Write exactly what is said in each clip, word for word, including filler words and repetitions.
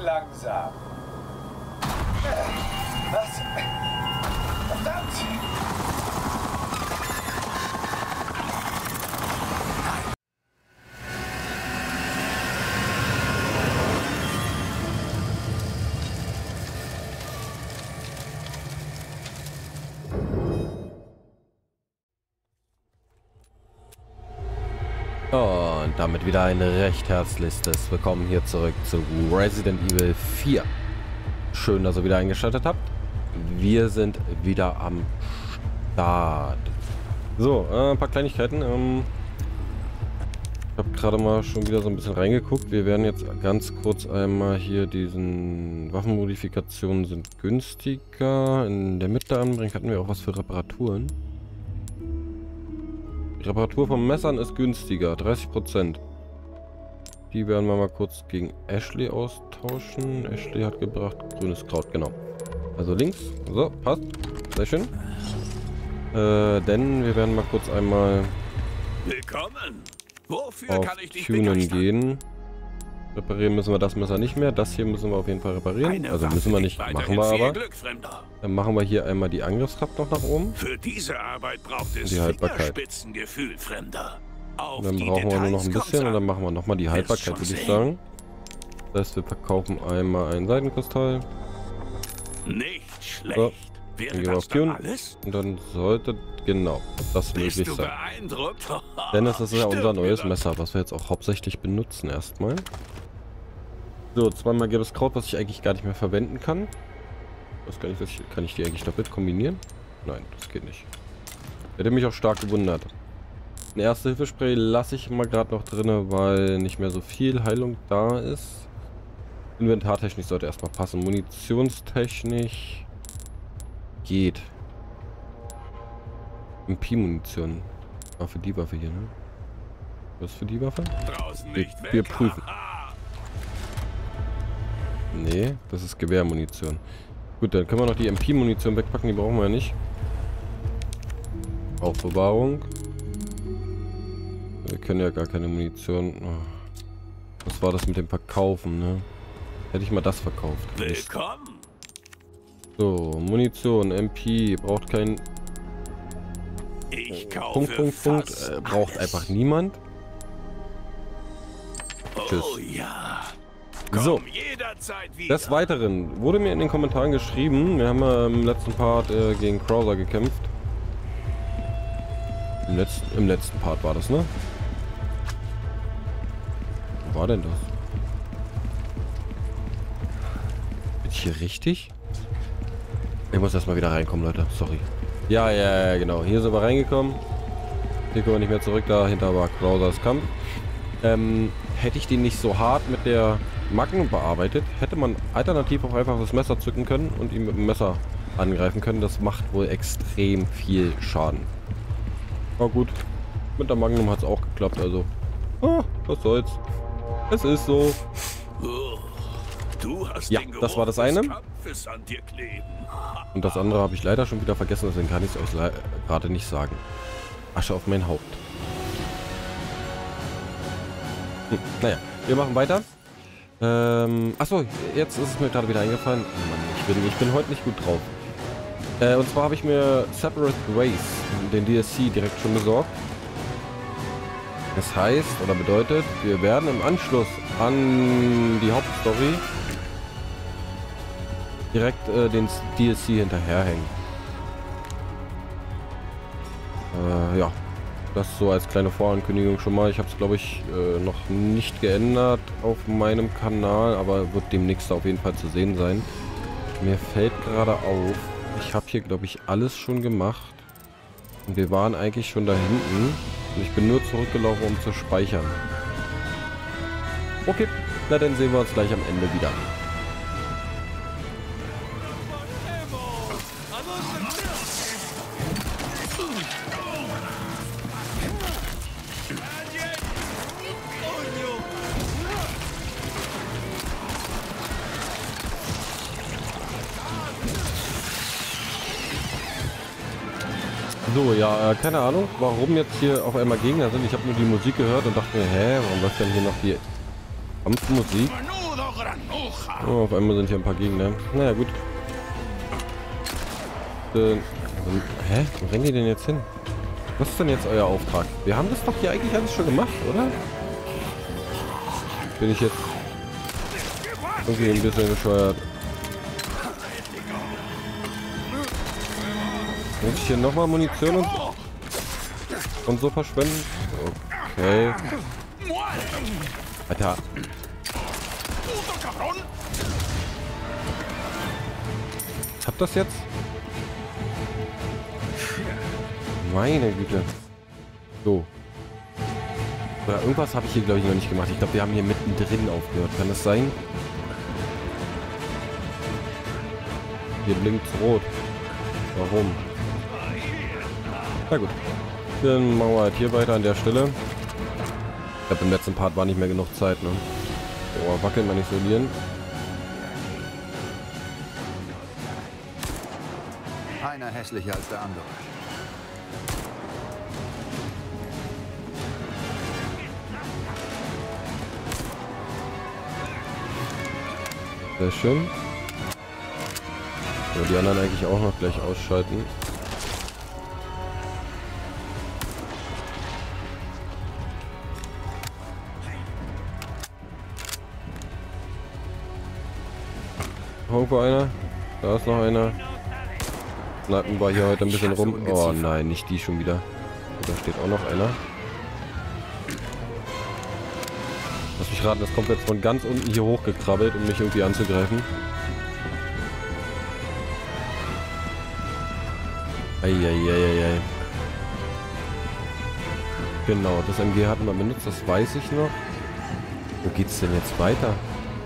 langsam. Was? Verdammt! Und damit wieder ein recht herzliches Willkommen hier zurück zu Resident Evil vier. Schön, dass ihr wieder eingeschaltet habt. Wir sind wieder am Start. So, äh, ein paar Kleinigkeiten. Ähm, ich habe gerade mal schon wieder so ein bisschen reingeguckt. Wir werden jetzt ganz kurz einmal hier diesen Waffenmodifikationen sind günstiger. In der Mitte anbringen hatten wir auch was für Reparaturen. Die Reparatur von Messern ist günstiger, dreißig Prozent. Die werden wir mal kurz gegen Ashley austauschen. Ashley hat gebracht grünes Kraut, genau. Also links, so, passt. Sehr schön. Äh, denn wir werden mal kurz einmal Willkommen. Wofür auf kann ich dich Tunen begeistern? gehen. Reparieren müssen wir das Messer nicht mehr. Das hier müssen wir auf jeden Fall reparieren. Eine Also Waffe müssen wir liegt nicht, weiterhin machen wir viel aber. Glück, Fremder. Dann machen wir hier einmal die Angriffskraft noch nach oben. Für diese Arbeit braucht es Die Haltbarkeit. Fingerspitzengefühl, Fremder. Auf Und dann die brauchen wir nur noch ein Details kommt's bisschen und dann an. machen wir nochmal die Haltbarkeit, schon würde ich sehen. sagen. Das heißt, wir verkaufen einmal einen Seitenkristall. Nicht schlecht. So, Wäre dann gehen wir das auf dann Tune. alles? Und dann sollte, genau, das Bist möglich du sein. beeindruckt? Denn das ist ja unser Stimmt, neues mir Messer, was wir jetzt auch hauptsächlich benutzen erstmal. So, zweimal gelbes Kraut, was ich eigentlich gar nicht mehr verwenden kann. Das kann ich, das kann ich die eigentlich damit kombinieren? Nein, das geht nicht. Hätte mich auch stark gewundert. Ein Erste-Hilfe-Spray lasse ich mal gerade noch drin, weil nicht mehr so viel Heilung da ist. Inventartechnisch sollte erstmal passen. Munitionstechnisch geht. M P-Munition. Ah, für die Waffe hier, ne? Was für die Waffe? Draußen Wir, nicht weg. wir prüfen. Haha. Nee, das ist Gewehrmunition. Gut, dann können wir noch die M P-Munition wegpacken, die brauchen wir ja nicht. Aufbewahrung. Wir können ja gar keine Munition. Oh. Was war das mit dem Verkaufen, ne? Hätte ich mal das verkauft. Mist. Willkommen. So, Munition, M P, braucht kein... Ich kaufe Punkt, Punkt, Punkt. fast Äh, braucht alles. einfach niemand. Tschüss. Oh ja. Komm So. jederzeit wieder. Des Weiteren wurde mir in den Kommentaren geschrieben, wir haben ja im letzten Part äh, gegen Krauser gekämpft. Im letzten, Im letzten Part war das, ne? Wo war denn das? Bin ich hier richtig? Ich muss erstmal wieder reinkommen, Leute. Sorry. Ja, ja, ja, genau. Hier sind wir reingekommen. Hier kommen wir nicht mehr zurück. Dahinter war Krausers Kampf. Ähm, hätte ich den nicht so hart mit der Magnum bearbeitet, hätte man alternativ auch einfach das Messer zücken können und ihn mit dem Messer angreifen können. Das macht wohl extrem viel Schaden. Aber gut, mit der Magnum hat es auch geklappt, also ah, was soll's. Es ist so. Oh, du hast Ja, den das war Geruch das des eine. Kampfes an dir kleben. Und das andere habe ich leider schon wieder vergessen, deswegen kann ich es euch gerade nicht sagen. Asche auf mein Haupt. Hm, naja, wir machen weiter. Ähm, achso, jetzt ist es mir gerade wieder eingefallen. Oh Mann, ich bin, ich bin heute nicht gut drauf. Äh, und zwar habe ich mir Separate Ways, den D L C, direkt schon besorgt. Das heißt, oder bedeutet, wir werden im Anschluss an die Hauptstory direkt äh, den D L C hinterherhängen. Äh, ja, das so als kleine Vorankündigung schon mal. Ich habe es, glaube ich, äh, noch nicht geändert auf meinem Kanal, aber wird demnächst auf jeden Fall zu sehen sein. Mir fällt gerade auf, ich habe hier, glaube ich, alles schon gemacht. Und wir waren eigentlich schon da hinten. Und ich bin nur zurückgelaufen, um zu speichern. Okay, na dann sehen wir uns gleich am Ende wieder. So, ja, äh, keine Ahnung, warum jetzt hier auf einmal Gegner sind. Ich habe nur die Musik gehört und dachte mir, hä, warum läuft denn hier noch die Kampfmusik? Oh, auf einmal sind hier ein paar Gegner. Naja, gut. Äh, hä? Wo rennen die denn jetzt hin? Was ist denn jetzt euer Auftrag? Wir haben das doch hier eigentlich alles schon gemacht, oder? Bin ich jetzt irgendwie ein bisschen bescheuert. Muss ich hier nochmal Munition und, und so verschwenden? Okay. Alter. Ich hab das jetzt? Meine Güte. So. Oder irgendwas habe ich hier, glaube ich, noch nicht gemacht. Ich glaube, wir haben hier mittendrin aufgehört. Kann das sein? Hier blinkt rot. Warum? Na gut. Dann machen wir halt hier weiter an der Stelle. Ich glaube, im letzten Part war nicht mehr genug Zeit, ne? Oh, wackeln wir nicht isolieren. Einer hässlicher als der andere. Sehr schön. So, die anderen eigentlich auch noch gleich ausschalten. Irgendwo einer. Da ist noch einer. Schnappen wir hier heute ein bisschen rum. Oh nein, nicht die schon wieder. Da steht auch noch einer. Lass mich raten, das kommt jetzt von ganz unten hier hochgekrabbelt, um mich irgendwie anzugreifen. Eieieiei. Genau, das M G hatten wir benutzt, das weiß ich noch. Wo geht's denn jetzt weiter?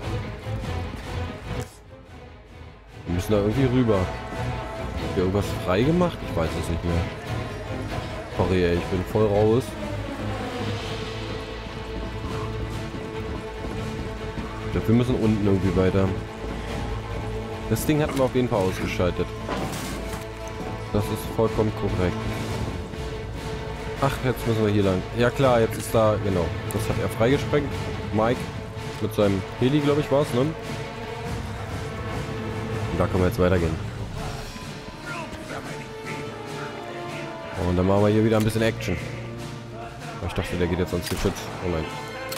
Wir müssen da irgendwie rüber. Haben wir irgendwas frei gemacht? Ich weiß es nicht mehr. Sorry, ey, ich bin voll raus. Ich glaube, wir müssen unten irgendwie weiter. Das Ding hatten wir auf jeden Fall ausgeschaltet. Das ist vollkommen korrekt. Ach, jetzt müssen wir hier lang. Ja klar, jetzt ist da, genau. Das hat er freigesprengt. Mike mit seinem Heli, glaube ich, war es, ne? Und da können wir jetzt weitergehen. Und dann machen wir hier wieder ein bisschen Action. Ich dachte, der geht jetzt ans Geschütz. Oh nein.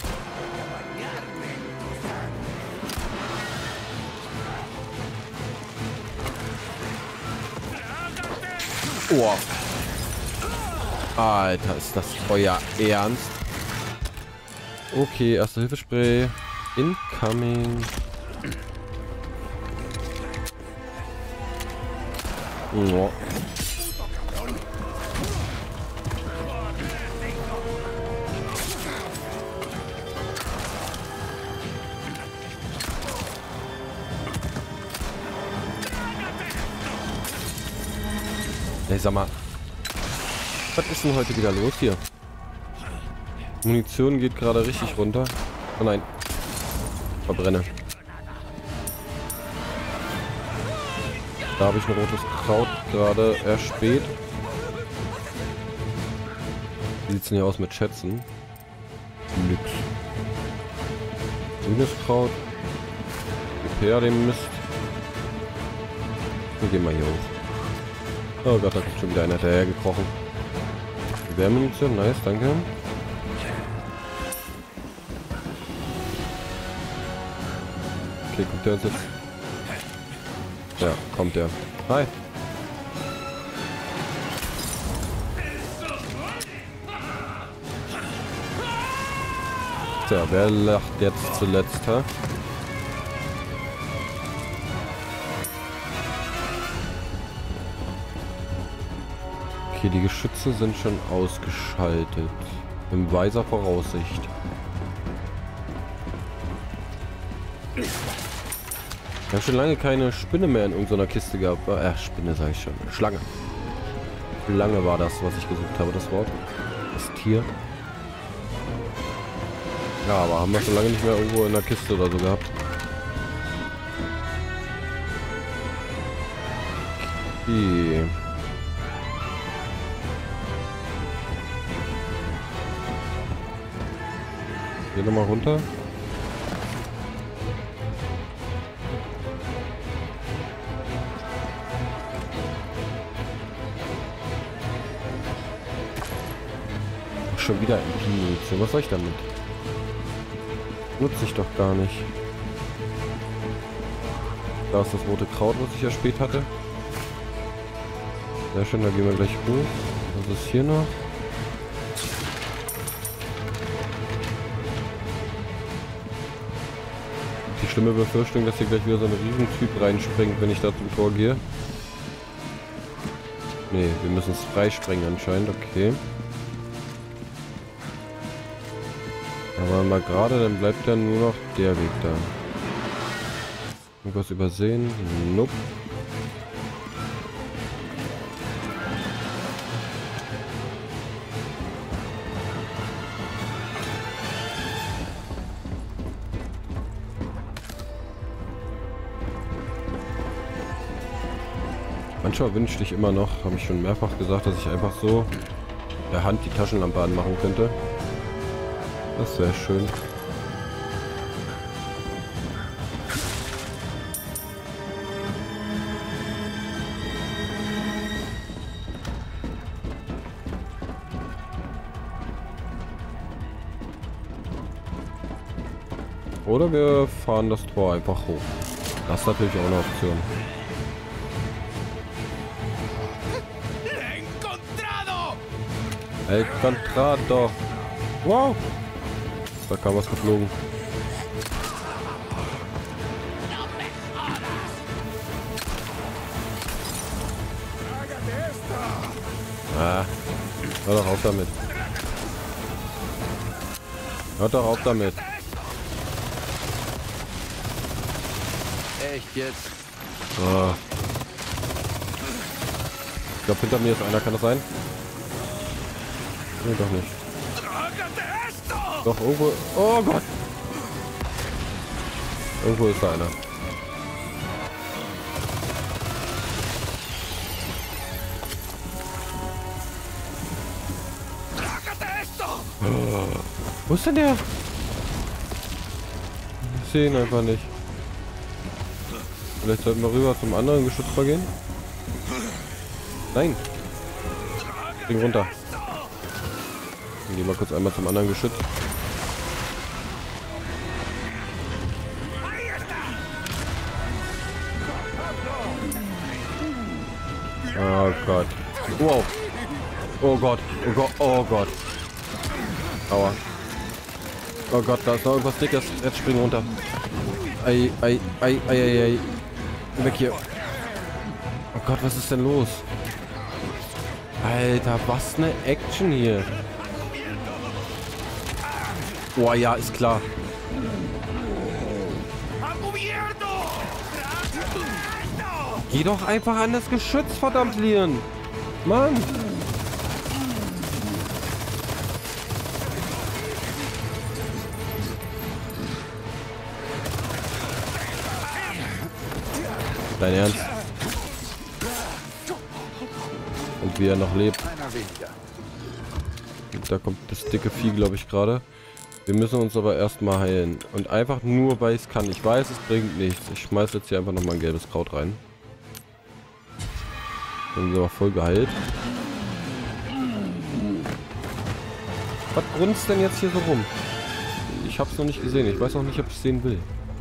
Oh. Alter, ist das euer Ernst? Okay, erste Hilfespray. Incoming. Oh. Ey, sag mal. Was ist denn heute wieder los hier? Munition geht gerade richtig runter. Oh nein. Verbrenne. Da habe ich ein rotes Kraut gerade erspäht. Wie sieht es denn hier aus mit Schätzen? Nix. Grünes Kraut. Repair den Mist. Wir gehen mal hier hoch. Oh Gott, da kommt schon wieder einer hinterher gekrochen. Gewehrmunition, nice, danke. Okay, guckt der uns jetzt? Ja, kommt der. Hi. Tja, wer lacht jetzt zuletzt, ha? Okay, die Geschütze sind schon ausgeschaltet. In weiser Voraussicht. Wir haben schon lange keine Spinne mehr in irgendeiner Kiste gehabt. Äh, Spinne sage ich schon. Schlange. Schlange war das, was ich gesucht habe, das Wort. Das Tier. Ja, aber haben wir schon lange nicht mehr irgendwo in der Kiste oder so gehabt. Okay. Hier nochmal runter. schon wieder M P-Munition. Was soll ich damit? Nutze ich doch gar nicht. Da ist das rote Kraut, was ich ja spät hatte. Sehr schön, da gehen wir gleich hoch. Was ist hier noch? Die schlimme Befürchtung, dass hier gleich wieder so ein Riesentyp reinspringt, wenn ich da zum Tor gehe. Ne, wir müssen es freisprengen anscheinend, okay. Aber mal gerade, dann bleibt ja nur noch der Weg da. Irgendwas übersehen? Nope. Manchmal wünschte ich immer noch, habe ich schon mehrfach gesagt, dass ich einfach so per Hand die Taschenlampe anmachen könnte. Das wäre schön. Oder wir fahren das Tor einfach hoch. Das ist natürlich auch eine Option. El Contrado! Wow! Da kam was geflogen. Ah, hör doch auf damit. Hör doch auf damit. Echt jetzt? Oh. Ich glaube, hinter mir ist einer, kann das sein? Nee, doch nicht. Doch, irgendwo... Oh Gott! Irgendwo ist da einer. Oh. Wo ist denn der? Ich sehe ihn einfach nicht. Vielleicht sollten wir rüber zum anderen Geschütz gehen. Nein! Spring runter. Dann gehen wir kurz einmal zum anderen Geschütz. Oh Gott. Wow. Oh Gott. Oh Gott. Oh Gott. Aua. Oh Gott, da ist noch irgendwas Dickes. Jetzt springen runter. Ei, ei, ei, ei, ei, ei. Weg hier. Oh Gott, was ist denn los? Alter, was eine Action hier. Oh ja, ist klar. Geh doch einfach an das Geschütz, verdammt, Leon. Mann. Dein Ernst? Und wie er noch lebt. Da kommt das dicke Vieh, glaube ich, gerade. Wir müssen uns aber erstmal heilen. Und einfach nur, weil ich es kann. Ich weiß, es bringt nichts. Ich schmeiß jetzt hier einfach nochmal ein gelbes Kraut rein. Dann sind wir aber voll geheilt. Was grunzt denn jetzt hier so rum? Ich hab's noch nicht gesehen. Ich weiß auch nicht, ob ich es sehen will.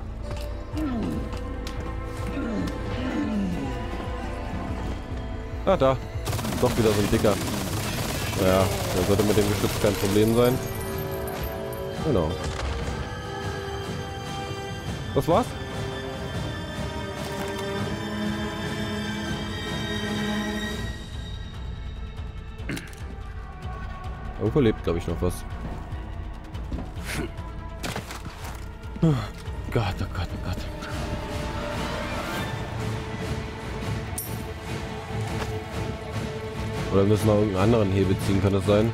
Ah, da. Doch wieder so ein dicker. Naja, der sollte mit dem Geschütz kein Problem sein. Genau. Das war's? Irgendwo lebt, glaube ich, noch was. Oh Gott, oh Gott, oh Gott. Oder müssen wir irgendeinen anderen Hebel ziehen, kann das sein?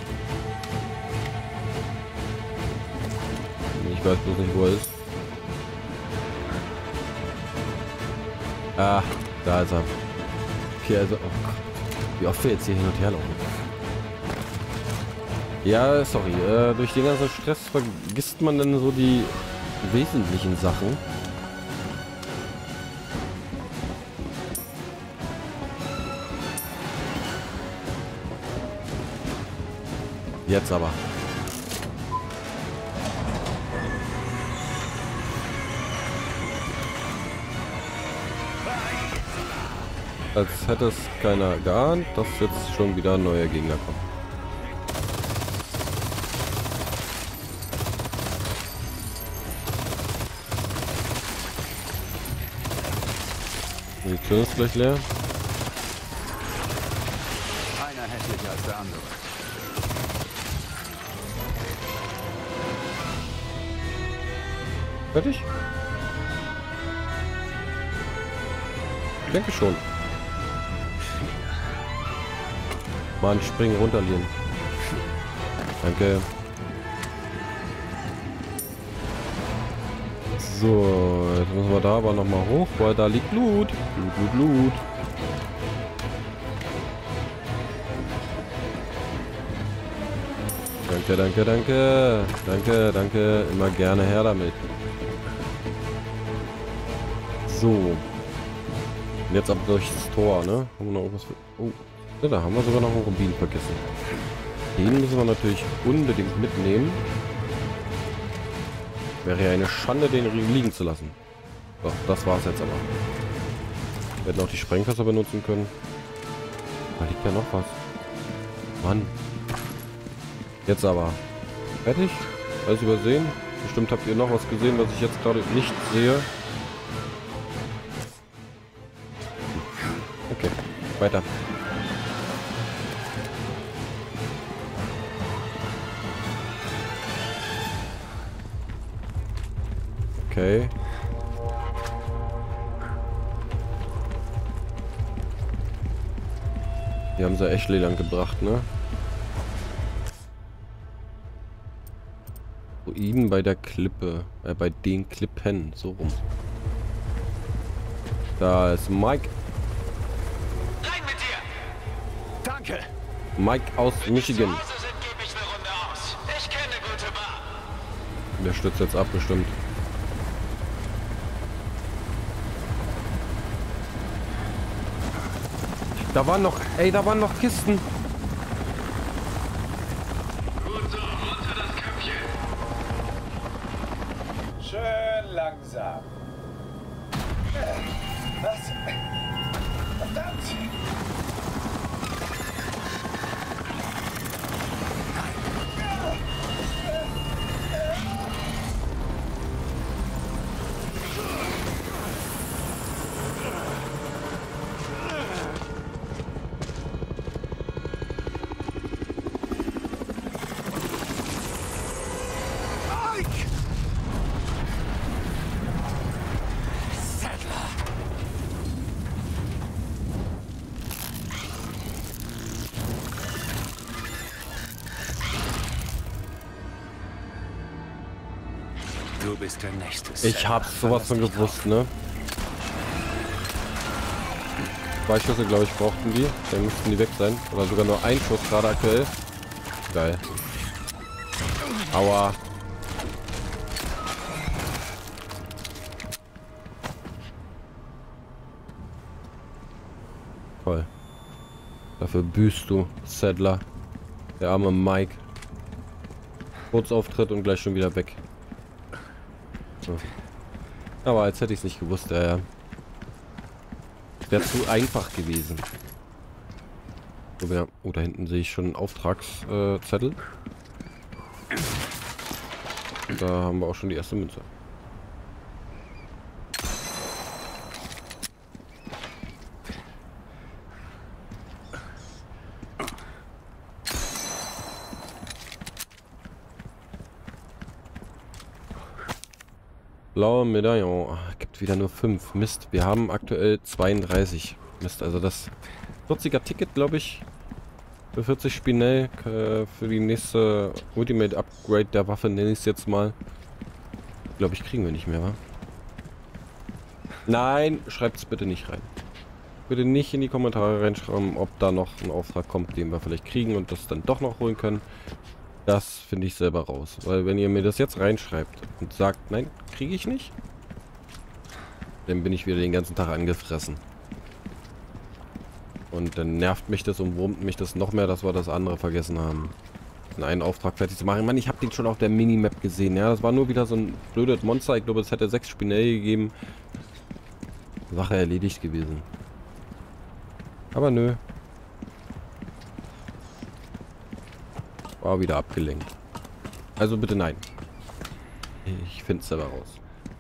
Ich weiß bloß nicht, wo er ist. Ah, da ist er. Okay, also... Oh Gott. Wie oft wir jetzt hier hin und her laufen. Ja, sorry. Äh, durch den ganzen Stress vergisst man dann so die wesentlichen Sachen. Jetzt aber. Als hätte es keiner geahnt, dass jetzt schon wieder neue Gegner kommen. Die Tür ist gleich leer. Einer hässlicher als der andere. Fertig? Ich denke schon. Mann, springen runter, Lien. Danke. So, jetzt müssen wir da aber noch mal hoch, weil da liegt Blut. Blut, Blut, Blut. Danke, danke, danke. Danke, danke. Immer gerne her damit. So. Und jetzt ab durchs Tor, ne? Haben wir noch irgendwas für... Oh. Ja, da haben wir sogar noch einen Rubin vergessen. Den müssen wir natürlich unbedingt mitnehmen. Wäre ja eine Schande, den liegen zu lassen. So, das war's jetzt aber. Wir hätten auch die Sprengfässer benutzen können. Da liegt ja noch was. Mann. Jetzt aber. Fertig? Alles übersehen? Bestimmt habt ihr noch was gesehen, was ich jetzt gerade nicht sehe. Okay, weiter. Okay. Die haben sie Ashley lang gebracht, ne? Ruinen bei der Klippe. Äh, bei den Klippen. So rum. Da ist Mike. Rein mit dir! Danke! Mike aus Michigan. Wenn Sie zu Hause sind, gebe ich eine Runde aus. Ich kenne eine gute Bar. Der stürzt jetzt ab, bestimmt. Da waren noch, ey, da waren noch Kisten. Gut so, runter das Köpfchen. Schön langsam. Äh, Was? Verdammt! Du bist der Nächste. Ich hab's sowas von gewusst, ne? Zwei Schüsse, glaube ich, brauchten die. Dann müssten die weg sein. Oder sogar nur ein Schuss gerade aktuell. Geil. Aua. Toll. Dafür büßt du, Saddler. Der arme Mike. Kurzauftritt und gleich schon wieder weg. So. Aber als hätte ich es nicht gewusst, äh, wäre zu einfach gewesen. So, wir, oh, da hinten sehe ich schon einen Auftragszettel. Äh, da haben wir auch schon die erste Münze. Blaue Medaillon. Gibt wieder nur fünf. Mist. Wir haben aktuell zweiunddreißig. Mist. Also das vierziger Ticket, glaube ich. Für vierzig Spinell. Äh, für die nächste Ultimate Upgrade der Waffe nenne ich es jetzt mal. Glaube ich, kriegen wir nicht mehr, wa? Nein, schreibt es bitte nicht rein. Bitte nicht in die Kommentare reinschreiben, ob da noch ein Auftrag kommt, den wir vielleicht kriegen und das dann doch noch holen können. Das finde ich selber raus. Weil wenn ihr mir das jetzt reinschreibt und sagt, nein, kriege ich nicht, dann bin ich wieder den ganzen Tag angefressen. Und dann nervt mich das und wurmt mich das noch mehr, dass wir das andere vergessen haben. einen Auftrag fertig zu machen. Ich meine, ich habe den schon auf der Minimap gesehen. Ja, das war nur wieder so ein blödes Monster. Ich glaube, es hätte sechs Spinell gegeben. Sache erledigt gewesen. Aber nö. War wieder abgelenkt. Also bitte nein. Ich finde es selber raus.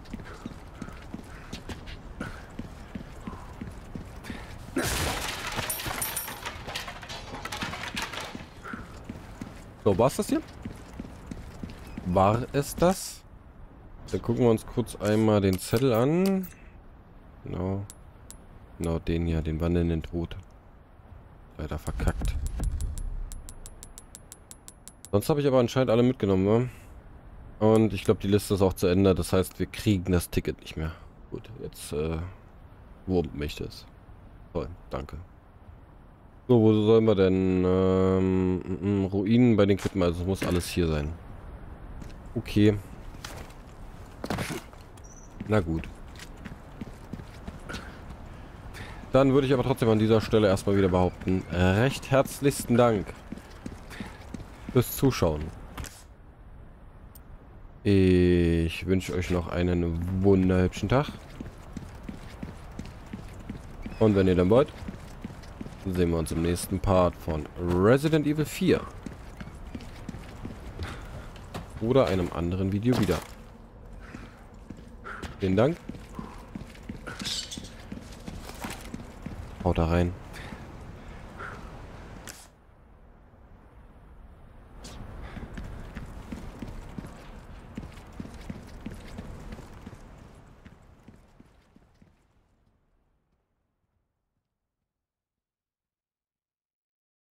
So, war es das hier? War es das? Dann gucken wir uns kurz einmal den Zettel an. Genau. Genau, den hier, den wandelnden Tod. Leider verkackt. Sonst habe ich aber anscheinend alle mitgenommen, ne? Und ich glaube, die Liste ist auch zu Ende. Das heißt, wir kriegen das Ticket nicht mehr. Gut, jetzt, äh, wurmt mich das. Toll, danke. So, wo sollen wir denn? Ähm, m -m, Ruinen bei den Klippen, also es muss alles hier sein. Okay. Na gut. Dann würde ich aber trotzdem an dieser Stelle erstmal wieder behaupten, äh, recht herzlichsten Dank fürs Zuschauen. Ich wünsche euch noch einen wunderhübschen Tag. Und wenn ihr dann wollt, sehen wir uns im nächsten Part von Resident Evil vier. Oder einem anderen Video wieder. Vielen Dank. Haut da rein.